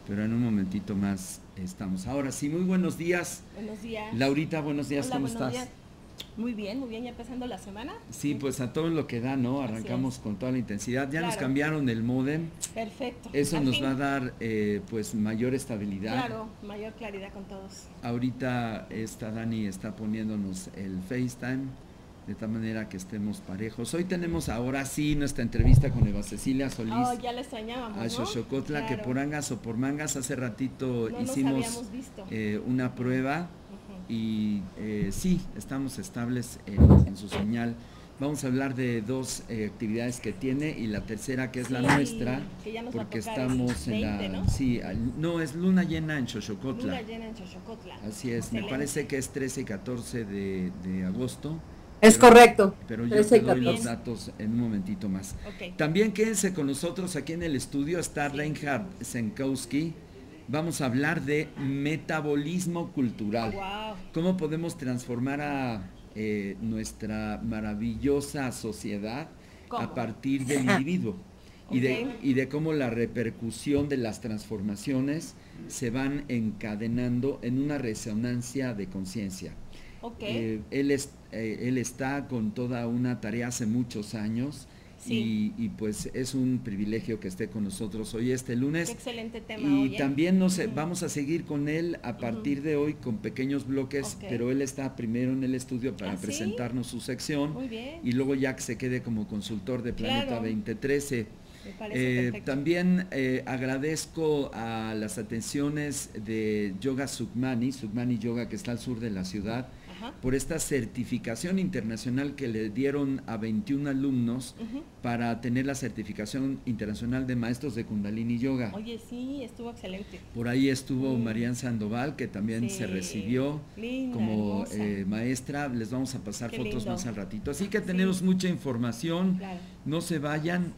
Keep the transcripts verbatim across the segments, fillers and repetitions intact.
pero en un momentito más estamos. Ahora sí, muy buenos días. Buenos días. Laurita, buenos días, Hola, ¿cómo buenos estás? días. Muy bien, muy bien, ya empezando la semana. Sí, pues a todo lo que da, ¿no? Arrancamos con toda la intensidad. Ya claro. nos cambiaron el módem. Perfecto. Eso Al nos fin. va a dar, eh, pues, mayor estabilidad. Claro, mayor claridad con todos. Ahorita esta Dani está poniéndonos el FaceTime, de tal manera que estemos parejos. Hoy tenemos ahora sí nuestra entrevista con Eva Cecilia Solís. Oh, ya la extrañábamos, A ¿no? Xochocotla, Claro. que por angas o por mangas hace ratito No nos hicimos habíamos visto. eh, una prueba Ujú. y eh, sí, estamos estables en, en su señal. Vamos a hablar de dos eh, actividades que tiene y la tercera que es la Sí, nuestra, que ya nos va a porque tocar estamos el en la... veinte, ¿no? Sí, al- no, es luna llena en Xochocotla. Luna llena en Xochocotla. Así es, me Excelente. parece que es trece y catorce de, de agosto. Es pero- correcto. Pero yo trece te y doy los catorce. datos en un momentito más. Ok. También quédense con nosotros aquí en el estudio, está Sí. Reinhard Zenkowski. Vamos a hablar de metabolismo cultural. Wow. ¿Cómo podemos transformar a eh, nuestra maravillosa sociedad ¿Cómo? a partir del individuo? Y, de, Ok. y de cómo la repercusión de las transformaciones se van encadenando en una resonancia de conciencia. Ok. Eh, él, es, eh, él está con toda una tarea hace muchos años Sí. y, y pues es un privilegio que esté con nosotros hoy este Qué lunes. excelente tema Y hoy, ¿eh? también no sé, Ujú. vamos a seguir con él a partir de hoy con pequeños bloques, Ok. pero él está primero en el estudio para ¿Ah, sí? presentarnos su sección Muy bien. y luego ya que se quede como consultor de Planeta Claro. veinte trece. Me parece Eh, perfecto. también eh, agradezco a las atenciones de Yoga Sukhmani, Sukhmani Yoga, que está al sur de la ciudad, Ajá. por esta certificación internacional que le dieron a veintiún alumnos Ujú. para tener la certificación internacional de maestros de Kundalini Yoga. Oye, sí, estuvo excelente. Por ahí estuvo Mm. Marian Sandoval, que también Sí. se recibió Linda, como hermosa. eh, maestra. Les vamos a pasar Qué fotos lindo. más al ratito. Así que Sí. tenemos mucha información. Claro. No se vayan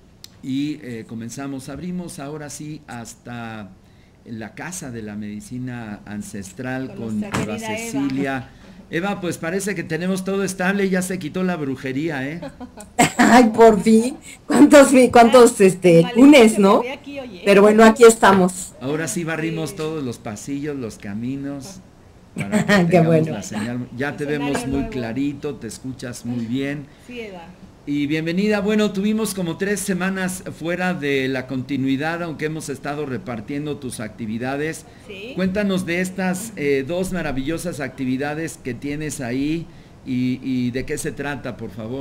y eh, comenzamos. Abrimos ahora sí hasta la Casa de la Medicina Ancestral Con con nuestra Eva querida Eva. Cecilia. Eva, pues parece que tenemos todo estable, ya se quitó la brujería, ¿eh? Ay, por fin. ¿Cuántos, cuántos este, Maldita lunes, se no? me ve aquí, oye. Pero bueno, aquí estamos. Ahora sí barrimos Sí. todos los pasillos, los caminos, para que Qué tengamos bueno. la señal. Ya te Escenario vemos muy nuevo. clarito, te escuchas muy bien. Sí, Eva. Y bienvenida. Bueno, tuvimos como tres semanas fuera de la continuidad, aunque hemos estado repartiendo tus actividades. Sí. Cuéntanos de estas eh, dos maravillosas actividades que tienes ahí y, y de qué se trata, por favor.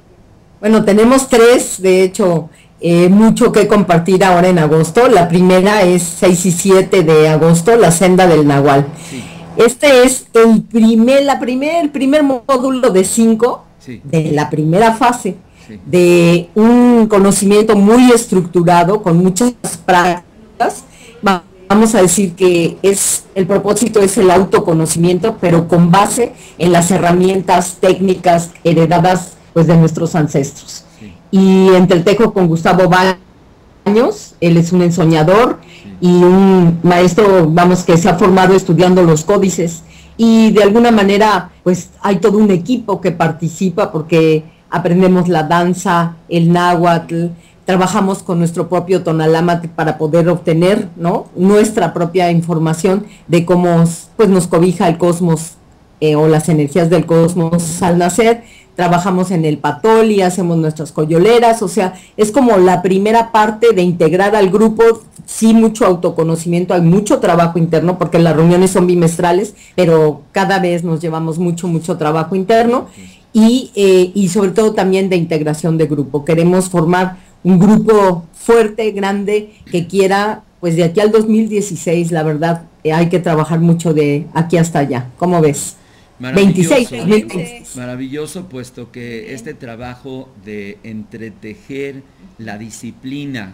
Bueno, tenemos tres, de hecho, eh, mucho que compartir ahora en agosto. La primera es seis y siete de agosto, la senda del Nahual. Sí, Este es el primer, la primer, el primer módulo de cinco sí, de la primera fase sí. de un conocimiento muy estructurado con muchas prácticas. Va- Vamos a decir que es el propósito es el autoconocimiento, pero con base en las herramientas técnicas heredadas pues de nuestros ancestros. Sí. Y entretejo con Gustavo Baños, él es un ensoñador y un maestro, vamos, que se ha formado estudiando los códices y de alguna manera pues hay todo un equipo que participa porque aprendemos la danza, el náhuatl, trabajamos con nuestro propio tonalámatl para poder obtener, ¿no?, nuestra propia información de cómo pues nos cobija el cosmos eh, o las energías del cosmos al nacer. Trabajamos en el patoli, hacemos nuestras coyoleras, o sea, es como la primera parte de integrar al grupo, sí, mucho autoconocimiento, hay mucho trabajo interno, porque las reuniones son bimestrales, pero cada vez nos llevamos mucho, mucho trabajo interno, y, eh, y sobre todo también de integración de grupo. Queremos formar un grupo fuerte, grande, que quiera, pues de aquí al dos mil dieciséis, la verdad, eh, hay que trabajar mucho de aquí hasta allá. ¿Cómo ves? veintiséis, dos mil veintiséis. Maravilloso, puesto que este trabajo de entretejer la disciplina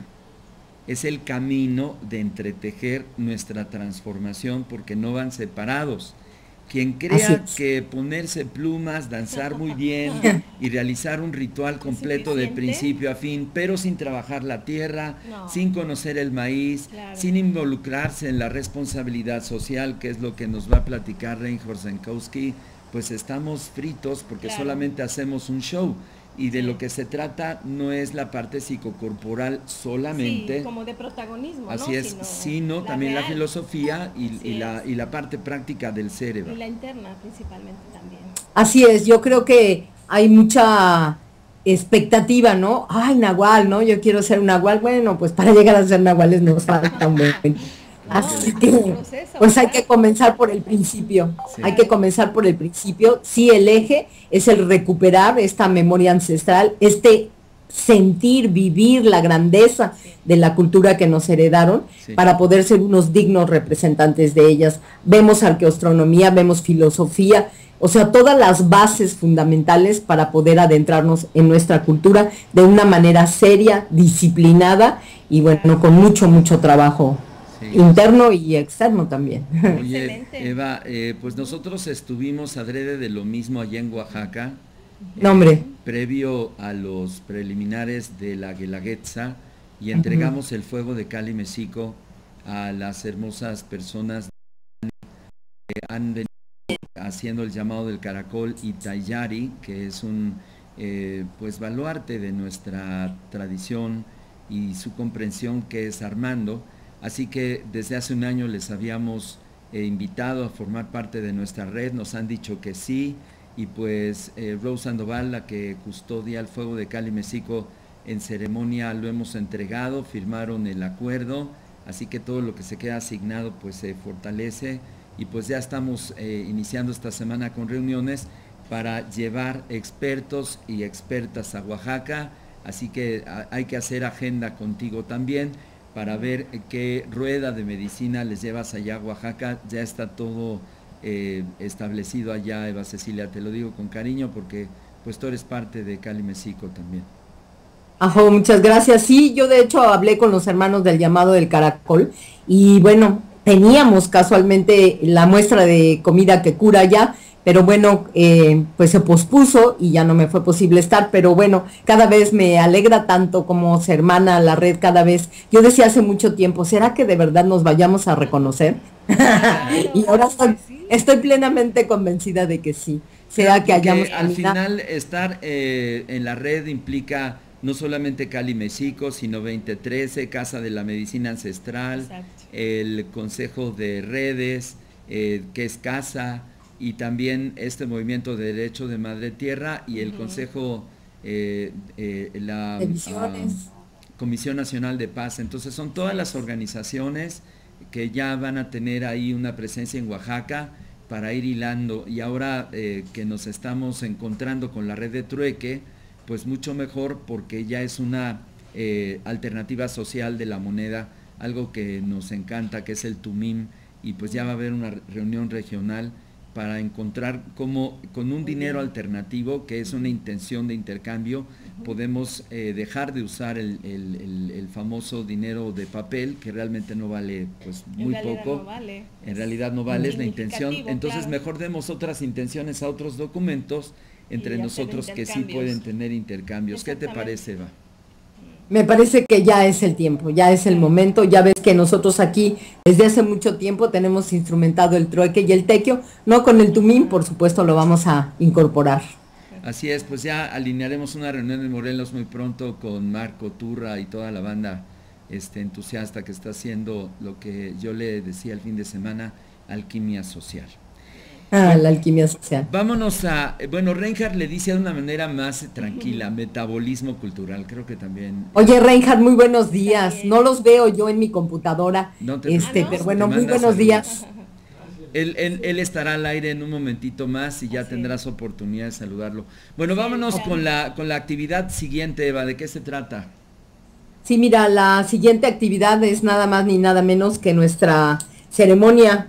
es el camino de entretejer nuestra transformación, porque no van separados. Quien crea que ponerse plumas, danzar muy bien y realizar un ritual completo de principio a fin, pero sin trabajar la tierra, no. sin conocer el maíz, claro. sin involucrarse en la responsabilidad social, que es lo que nos va a platicar Reinhard Zenkowski, pues estamos fritos porque claro. solamente hacemos un show. y de Sí. lo que se trata no es la parte psicocorporal solamente, Sí, como de protagonismo, así ¿no? es, Sino sino la también la real. filosofía y, Así y la, es. y la parte práctica del cerebro. Y la interna principalmente también. Así es, yo creo que hay mucha expectativa, ¿no? Ay, Nahual, ¿no? Yo quiero ser un Nahual. Bueno, pues para llegar a ser Nahuales nos falta un buen. No, Así es un que, proceso, pues hay ¿verdad? que comenzar por el principio. Sí. Hay que comenzar por el principio. Sí, el eje es el recuperar esta memoria ancestral, este sentir, vivir la grandeza Sí. de la cultura que nos heredaron Sí. para poder ser unos dignos representantes de ellas. Vemos arqueoastronomía, vemos filosofía, o sea, todas las bases fundamentales para poder adentrarnos en nuestra cultura de una manera seria, disciplinada y bueno, con mucho, mucho trabajo Sí. interno y externo también. Oye, Excelente. Eva, eh, pues nosotros estuvimos adrede de lo mismo allá en Oaxaca, No, hombre. previo a los preliminares de la Guelaguetza, y entregamos el fuego de Cali Mexico a las hermosas personas que han venido haciendo el llamado del caracol y Tayari, que es un eh, pues baluarte de nuestra tradición y su comprensión, que es Armando. Así que desde hace un año les habíamos eh, invitado a formar parte de nuestra red, nos han dicho que sí, y pues eh, Rose Sandoval, la que custodia el fuego de Cali Mexico en ceremonia, lo hemos entregado, firmaron el acuerdo, así que todo lo que se queda asignado pues se fortalece, y pues ya estamos eh, iniciando esta semana con reuniones para llevar expertos y expertas a Oaxaca, así que a, hay que hacer agenda contigo también para ver qué rueda de medicina les llevas allá a Oaxaca. Ya está todo eh, establecido allá, Eva Cecilia, te lo digo con cariño porque pues tú eres parte de Cali Mexico también. Ajá, muchas gracias. Sí, yo de hecho hablé con los hermanos del llamado del caracol y bueno, teníamos casualmente la muestra de comida que cura ya, pero bueno, eh, pues se pospuso y ya no me fue posible estar, pero bueno, cada vez me alegra tanto como se hermana la red, cada vez, yo decía hace mucho tiempo, ¿será que de verdad nos vayamos a reconocer? Claro, Y ahora estoy, pues sí. estoy plenamente convencida de que sí, sea que Porque hayamos al caminado. final estar eh, en la red implica no solamente Cali Mexico, sino veinte trece, Casa de la Medicina Ancestral, Exacto. el Consejo de Redes, eh, que es Casa, y también este movimiento de Derecho de Madre Tierra y el Ujú. Consejo, eh, eh, la De Misiones. ah, Comisión Nacional de Paz. Entonces son todas las organizaciones que ya van a tener ahí una presencia en Oaxaca para ir hilando, y ahora eh, que nos estamos encontrando con la red de trueque, pues mucho mejor porque ya es una eh, alternativa social de la moneda, algo que nos encanta, que es el Tumim, y pues ya va a haber una reunión regional para encontrar cómo con un dinero alternativo, que es una intención de intercambio, podemos eh, dejar de usar el, el, el, el famoso dinero de papel, que realmente no vale pues muy en realidad poco. no vale. En realidad no vale, es la intención. Significativo, Entonces claro. mejor demos otras intenciones a otros documentos entre Y hacer nosotros que sí intercambios. pueden tener intercambios. ¿Qué te Exactamente. parece, Eva? Me parece que ya es el tiempo, ya es el momento. Ya ves que nosotros aquí desde hace mucho tiempo tenemos instrumentado el trueque y el tequio, no con el tumín, por supuesto lo vamos a incorporar. Así es, pues ya alinearemos una reunión en Morelos muy pronto con Marco Turra y toda la banda este, entusiasta que está haciendo lo que yo le decía el fin de semana, alquimia social. Ah, la alquimia social. Vámonos a, bueno, Reinhardt le dice de una manera más tranquila, metabolismo cultural, creo que también. Oye, Reinhardt, muy buenos días. También. No los veo yo en mi computadora, No te este, preocupes, pero te bueno, muy manda buenos saludos. días. Él, él, él estará al aire en un momentito más y ya Así tendrás es. oportunidad de saludarlo. Bueno, Sí, vámonos claro. con la, con la actividad siguiente, Eva, ¿de qué se trata? Sí, mira, la siguiente actividad es nada más ni nada menos que nuestra ceremonia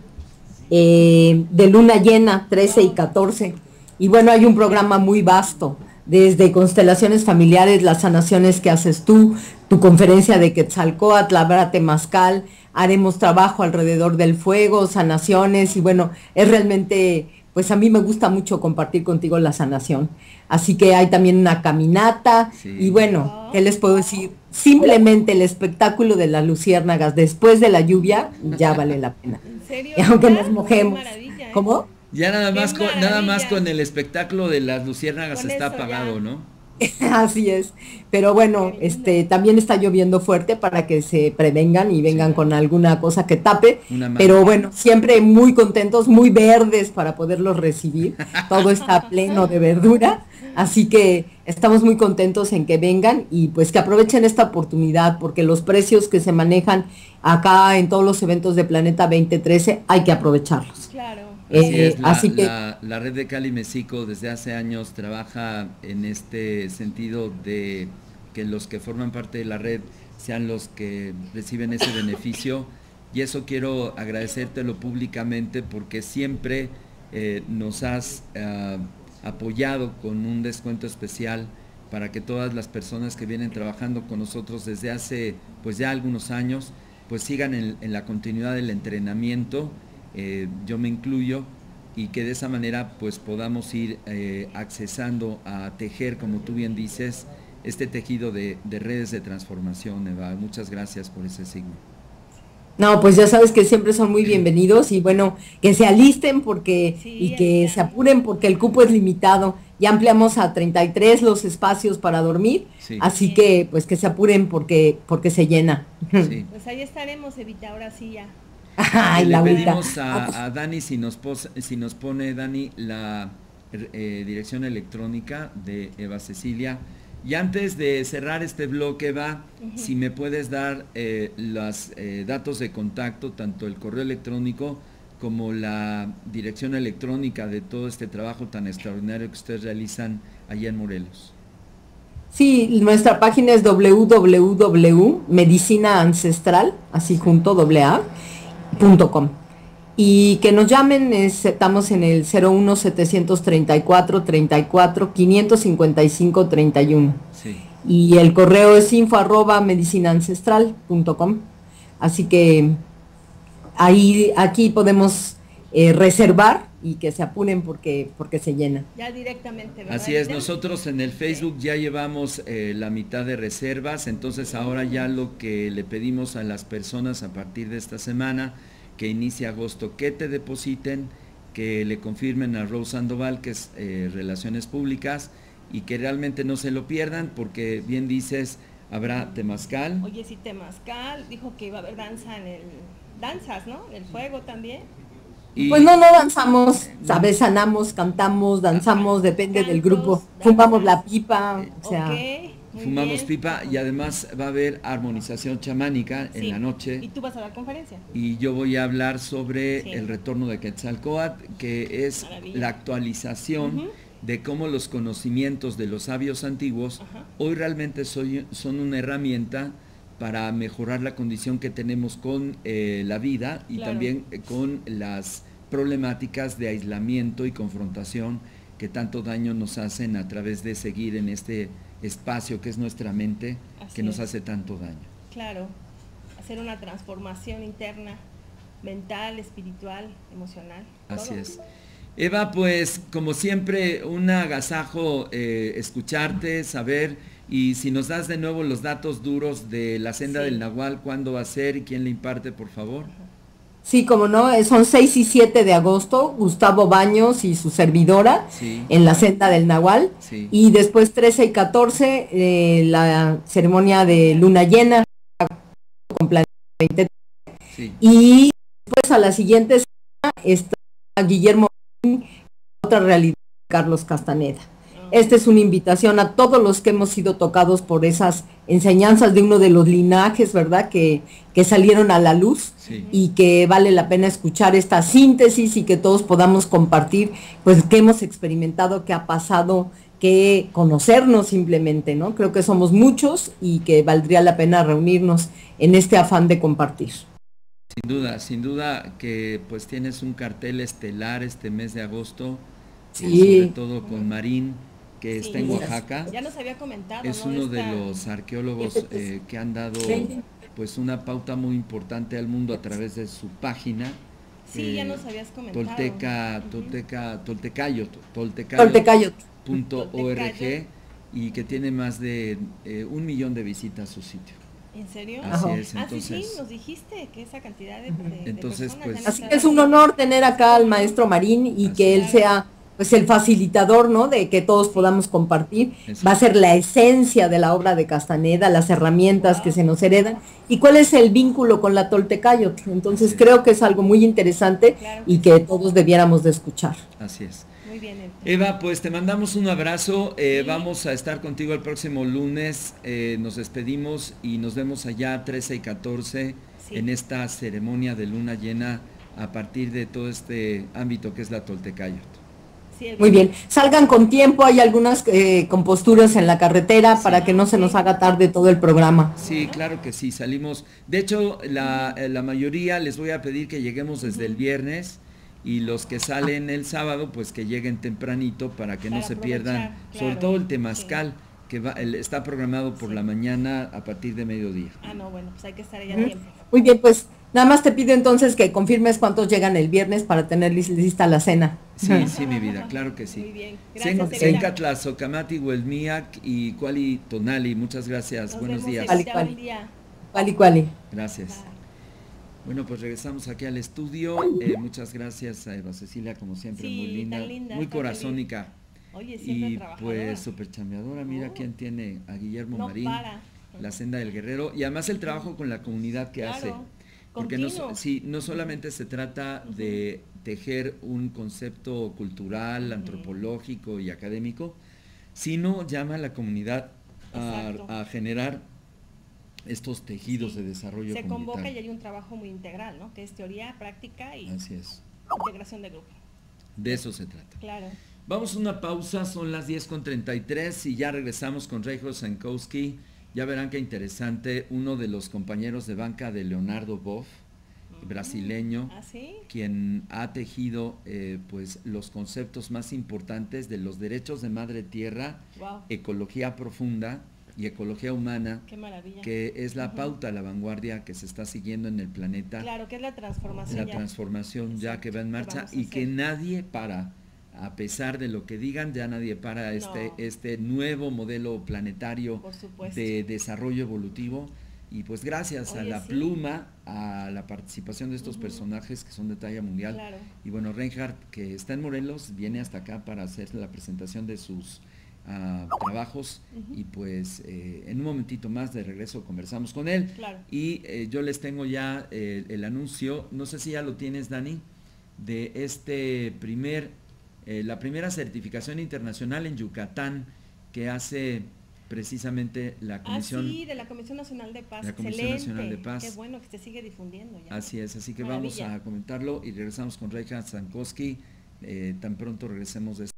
eh, de luna llena, trece y catorce. Y bueno, hay un programa muy vasto, desde constelaciones familiares, las sanaciones que haces tú, tu conferencia de Quetzalcóatl, habrá temazcal, haremos trabajo alrededor del fuego, sanaciones, y bueno, es realmente, pues a mí me gusta mucho compartir contigo la sanación. Así que hay también una caminata, Sí. y bueno, ¿qué les puedo decir? Simplemente el espectáculo de las luciérnagas después de la lluvia ya vale la pena. ¿En serio? Y aunque ¿Verdad? nos mojemos. Qué maravilla, ¿eh? ¿Cómo? Ya nada ¡Qué más, con, nada más maravilla! con el espectáculo de las luciérnagas Con está eso ya. apagado, ¿no? Así es, pero bueno, Qué lindo. este también está lloviendo fuerte para que se prevengan y vengan Sí, con alguna cosa que tape, una pero manta. bueno, siempre muy contentos, muy verdes para poderlos recibir. Todo está pleno de verdura, así que estamos muy contentos en que vengan y pues que aprovechen esta oportunidad porque los precios que se manejan acá en todos los eventos de Planeta veinte trece hay que aprovecharlos. Claro, Así Eh, es, la, así que la, la red de Cali Mexico desde hace años trabaja en este sentido de que los que forman parte de la red sean los que reciben ese beneficio y eso quiero agradecértelo públicamente porque siempre eh, nos has eh, apoyado con un descuento especial para que todas las personas que vienen trabajando con nosotros desde hace pues ya algunos años pues sigan en, en la continuidad del entrenamiento, eh, yo me incluyo, y que de esa manera pues podamos ir eh, accesando a tejer, como tú bien dices, este tejido de, de redes de transformación, Eva. Muchas gracias por ese signo. no, pues ya sabes que siempre son muy bienvenidos y bueno, que se alisten porque sí, y que Anita. se apuren porque el cupo es limitado. Ya ampliamos a treinta y tres los espacios para dormir, Sí, así Bien. que pues que se apuren porque porque se llena. sí. Pues ahí estaremos, Evita, ahora sí ya. Ay, Eh, le Laurita. pedimos a, a Dani si nos, pos, si nos pone, Dani, la eh, dirección electrónica de Eva Cecilia. Y antes de cerrar este bloque, Eva, uh-huh. si me puedes dar eh, los eh, datos de contacto, tanto el correo electrónico como la dirección electrónica de todo este trabajo tan extraordinario que ustedes realizan allá en Morelos. Sí, nuestra página es w w w punto medicina ancestral, así junto, doble a, punto com. Y que nos llamen, es, estamos en el cero uno setecientos treinta y cuatro treinta y cuatro quinientos cincuenta y cinco treinta y uno. Sí. Y el correo es info arroba medicina ancestral punto com. Así que ahí, aquí podemos eh, reservar y que se apuren porque, porque se llena. Ya directamente, ¿verdad? Así es, nosotros en el Facebook ya llevamos eh, la mitad de reservas, entonces ahora ya lo que le pedimos a las personas a partir de esta semana, que inicia agosto, que te depositen, que le confirmen a Rose Sandoval, que es eh, Relaciones Públicas, y que realmente no se lo pierdan, porque bien dices, habrá temazcal. Oye, sí, temazcal, dijo que iba a haber danza en el... danzas, ¿no? El fuego también. Y pues no, no danzamos, ¿sabes? Sanamos, cantamos, danzamos, depende Cantos, del grupo. danzas. Fumamos la pipa, o sea... Okay, fumamos bien. pipa y además va a haber armonización chamánica Sí. en la noche. Y tú vas a dar conferencia. Y yo voy a hablar sobre Sí. el retorno de Quetzalcóatl, que es Maravilla. la actualización uh-huh. de cómo los conocimientos de los sabios antiguos uh-huh. hoy realmente soy, son una herramienta para mejorar la condición que tenemos con eh, la vida y claro. también eh, con las problemáticas de aislamiento y confrontación que tanto daño nos hacen a través de seguir en este espacio que es nuestra mente, Así que nos es. hace tanto daño. Claro, hacer una transformación interna, mental, espiritual, emocional. Así todo. es. Eva, pues como siempre, un agasajo eh, escucharte, saber, y si nos das de nuevo los datos duros de la Senda sí. del Nahual, cuándo va a ser y quién le imparte, por favor. Sí, como no, son seis y siete de agosto, Gustavo Baños y su servidora sí. en la Senda del Nahual, sí. y después trece y catorce eh, la ceremonia de luna llena con Planeta veinte, sí. y después a la siguiente semana está Guillermo, otra realidad, Carlos Castaneda. Esta es una invitación a todos los que hemos sido tocados por esas enseñanzas de uno de los linajes, ¿verdad? Que, que salieron a la luz sí. y que vale la pena escuchar esta síntesis y que todos podamos compartir, pues, qué hemos experimentado, qué ha pasado, que conocernos simplemente, ¿no? Creo que somos muchos y que valdría la pena reunirnos en este afán de compartir. Sin duda, sin duda que pues tienes un cartel estelar este mes de agosto, sí. eh, sobre todo con Marín, que sí, está en Oaxaca. Ya nos había comentado, es ¿no? uno Esta... de los arqueólogos eh, que han dado pues una pauta muy importante al mundo a través de su página. Sí, eh, ya nos habías comentado. Tolteca, Tolteca, Toltecayot, Toltecayot punto org, y que tiene más de eh, un millón de visitas a su sitio. ¿En serio? Así Ajá. es, entonces... Ah, sí, sí, nos dijiste que esa cantidad de, de, entonces, de pues, así que es un honor tener acá al maestro Marín y Así que él sea pues el facilitador, ¿no? De que todos podamos compartir, Eso. va a ser la esencia de la obra de Castaneda, las herramientas Wow. que se nos heredan y cuál es el vínculo con la Toltecayotl. Entonces Así es. creo que es algo muy interesante Claro y que que todos debiéramos de escuchar. Así es. Muy bien. Eva. Eva, pues te mandamos un abrazo, eh, Sí. vamos a estar contigo el próximo lunes, eh, nos despedimos y nos vemos allá trece y catorce Sí. en esta ceremonia de luna llena a partir de todo este ámbito que es la Toltecayotl. Sí, el Muy bien, salgan con tiempo, hay algunas eh, composturas en la carretera Sí. para que no se nos haga tarde todo el programa. Sí, claro que sí, salimos. De hecho, la, la mayoría les voy a pedir que lleguemos desde el viernes y los que salen el sábado, pues que lleguen tempranito para que no Para se pierdan, aprovechar, sobre claro, todo el temazcal, que va, el- está programado por Sí. la mañana a partir de mediodía. Ah, no, bueno, pues hay que estar allá a Ujú. tiempo. Muy bien, pues nada más te pido entonces que confirmes cuántos llegan el viernes para tener lis- lista la cena. Sí, sí, mi vida, claro que sí. Muy bien. Sen- Gracias, Sen- Evita. Sencatla, Socamati, Huelmiac y Cuali Tonali, muchas gracias, Nos buenos vemos, días. Evita, Cuali, buen día. Cuali, cuali. Gracias. Bye. Bueno, pues regresamos aquí al estudio. Eh, muchas gracias a Eva Cecilia, como siempre, Sí, muy linda, tan linda, muy tan corazónica. Oye, siempre Y trabajadora. pues súper chambeadora. Mira Oh. quién tiene a Guillermo No Marín, para. la senda del guerrero. Y además el trabajo con la comunidad que Claro, hace. Porque no, so- continuo. sí, no solamente se trata de tejer un concepto cultural, Ujú. antropológico y académico, sino llama a la comunidad a, Exacto. a generar estos tejidos Sí. de desarrollo Se convoca y comunitario. hay un trabajo muy integral, ¿no? Que es teoría, práctica y Así es. integración de grupo. De eso se trata. Claro. Vamos a una pausa, son las diez con treinta y tres y ya regresamos con Reijo Sankowski. Ya verán qué interesante, uno de los compañeros de banca de Leonardo Boff, brasileño, ¿Ah, sí? quien ha tejido eh, pues los conceptos más importantes de los derechos de madre tierra, Wow. ecología profunda y ecología humana, Qué maravilla. que es la Ujú. pauta, la vanguardia que se está siguiendo en el planeta, Claro, que es la transformación. la ya. transformación ya que va en Exacto, marcha que vamos a y que hacer. nadie para, a pesar de lo que digan, ya nadie para este, No. este nuevo modelo planetario Por supuesto. de desarrollo evolutivo. Y pues gracias a Oye, la sí. pluma, a la participación de estos Ujú. personajes que son de talla mundial. Claro. Y bueno, Reinhardt, que está en Morelos, viene hasta acá para hacer la presentación de sus ah, trabajos. Ujú. Y pues eh, en un momentito más de regreso conversamos con él. Claro. Y eh, yo les tengo ya eh, el anuncio, no sé si ya lo tienes, Dani, de este primer, eh, la primera certificación internacional en Yucatán que hace precisamente la Comisión. Ah, sí, de la Comisión Nacional de Paz. La Comisión Excelente. Nacional de Paz. Qué bueno que se sigue difundiendo ya. Así es, así que Maravilla. vamos a comentarlo y regresamos con Reija Sankowski, eh, tan pronto regresemos de